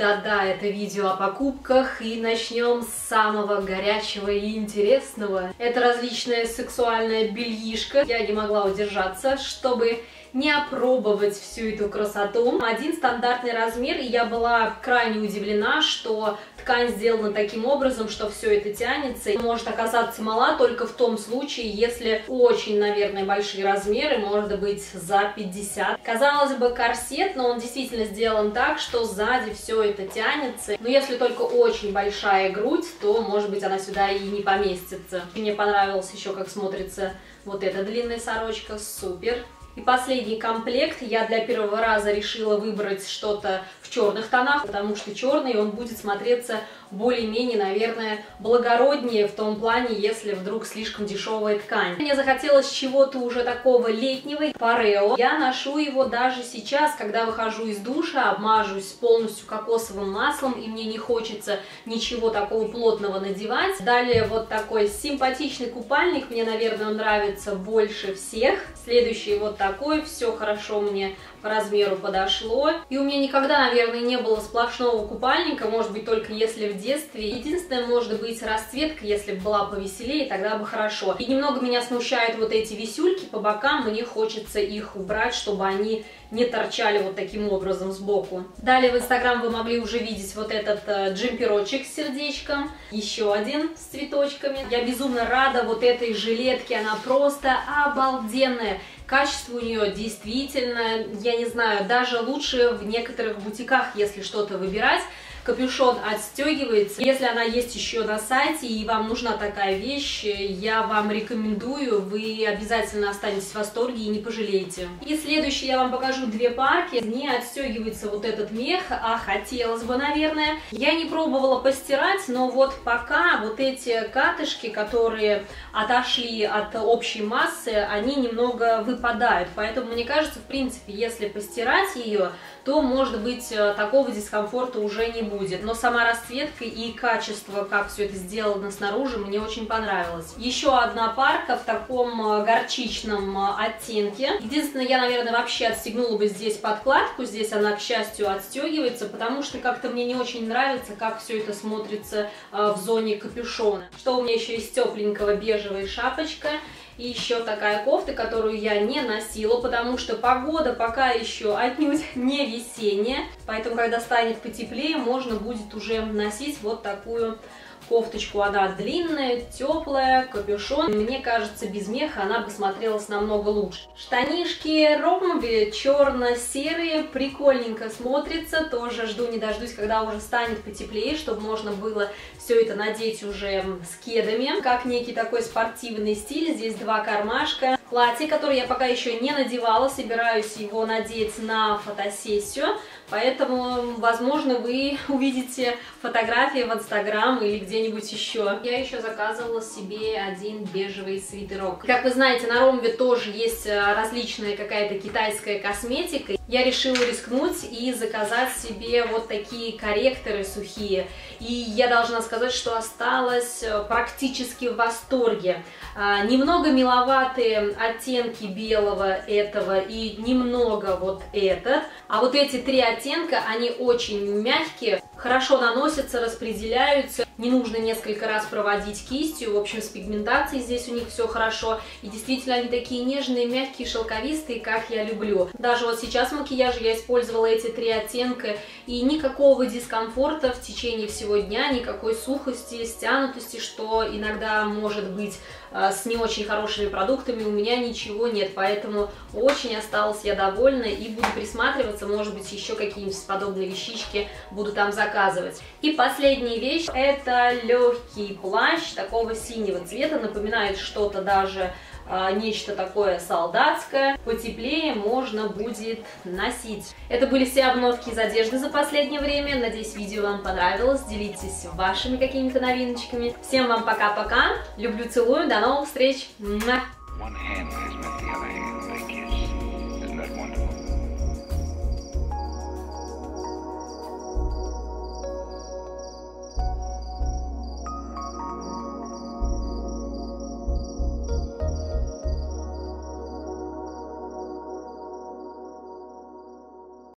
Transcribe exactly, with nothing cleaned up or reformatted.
Да-да, это видео о покупках, и начнем с самого горячего и интересного. Это различная сексуальная бельишка. Я не могла удержаться, чтобы не опробовать всю эту красоту. Один стандартный размер, и я была крайне удивлена, что ткань сделана таким образом, что все это тянется. И может оказаться мала только в том случае, если очень, наверное, большие размеры, может быть за пятьдесят. Казалось бы, корсет, но он действительно сделан так, что сзади все это тянется. Но если только очень большая грудь, то, может быть, она сюда и не поместится. Мне понравилось еще, как смотрится вот эта длинная сорочка, супер. И последний комплект я для первого раза решила выбрать что-то в черных тонах, потому что черный он будет смотреться более-менее, наверное, благороднее в том плане, если вдруг слишком дешевая ткань. Мне захотелось чего-то уже такого летнего. Парео. Я ношу его даже сейчас, когда выхожу из душа, обмажусь полностью кокосовым маслом, и мне не хочется ничего такого плотного надевать. Далее вот такой симпатичный купальник, мне, наверное, он нравится больше всех. Следующий вот такой, все хорошо мне по размеру подошло. И у меня никогда, наверное, не было сплошного купальника, может быть, только если в детстве. Единственное, может быть, расцветка, если бы была повеселее, тогда бы хорошо. И немного меня смущают вот эти висюльки по бокам, мне хочется их убрать, чтобы они не торчали вот таким образом сбоку. Далее в Инстаграм вы могли уже видеть вот этот э, джемперочек с сердечком, еще один с цветочками. Я безумно рада вот этой жилетке, она просто обалденная. Качество у нее действительно, я не знаю, даже лучше в некоторых бутиках, если что-то выбирать. Капюшон отстегивается. Если она есть еще на сайте и вам нужна такая вещь, я вам рекомендую, вы обязательно останетесь в восторге и не пожалеете. И следующее я вам покажу две парки. Не отстегивается вот этот мех, а хотелось бы, наверное. Я не пробовала постирать, но вот пока вот эти катышки, которые отошли от общей массы, они немного выпадают. Поэтому мне кажется, в принципе, если постирать ее, то, может быть, такого дискомфорта уже не будет. Но сама расцветка и качество, как все это сделано снаружи, мне очень понравилось. Еще одна парка в таком горчичном оттенке. Единственное, я, наверное, вообще отстегнула бы здесь подкладку. Здесь она, к счастью, отстегивается, потому что как-то мне не очень нравится, как все это смотрится в зоне капюшона. Что у меня еще из тепленького? Бежевая шапочка. И еще такая кофта, которую я не носила, потому что погода пока еще отнюдь не весенняя. Поэтому, когда станет потеплее, можно будет уже носить вот такую кофточку. Она длинная, теплая, капюшон. Мне кажется, без меха она бы смотрелась намного лучше. Штанишки ромби черно-серые, прикольненько смотрится. Тоже жду не дождусь, когда уже станет потеплее, чтобы можно было все это надеть уже с кедами. Как некий такой спортивный стиль. Здесь два кармашка. Платье, которое я пока еще не надевала, собираюсь его надеть на фотосессию. Поэтому, возможно, вы увидите фотографии в Инстаграм или где-нибудь еще. Я еще заказывала себе один бежевый свитерок. Как вы знаете, на Ромве тоже есть различная какая-то китайская косметика. Я решила рискнуть и заказать себе вот такие корректоры сухие. И я должна сказать, что осталась практически в восторге. Немного миловатые оттенки белого этого и немного вот этот. А вот эти три оттенка, они очень мягкие, хорошо наносятся, распределяются. Не нужно несколько раз проводить кистью. В общем, с пигментацией здесь у них все хорошо. И действительно, они такие нежные, мягкие, шелковистые, как я люблю. Даже вот сейчас в макияже я использовала эти три оттенка. И никакого дискомфорта в течение всего дня, никакой сухости, стянутости, что иногда может быть с не очень хорошими продуктами, у меня ничего нет. Поэтому очень осталась я довольна и буду присматриваться. Может быть, еще какие-нибудь подобные вещички буду там заказывать. И последняя вещь — это легкий плащ такого синего цвета. Напоминает что-то даже а, нечто такое солдатское. Потеплее можно будет носить. Это были все обновки из одежды за последнее время. Надеюсь, видео вам понравилось. Делитесь вашими какими-то новиночками. Всем вам пока-пока. Люблю, целую. До новых встреч. Муа.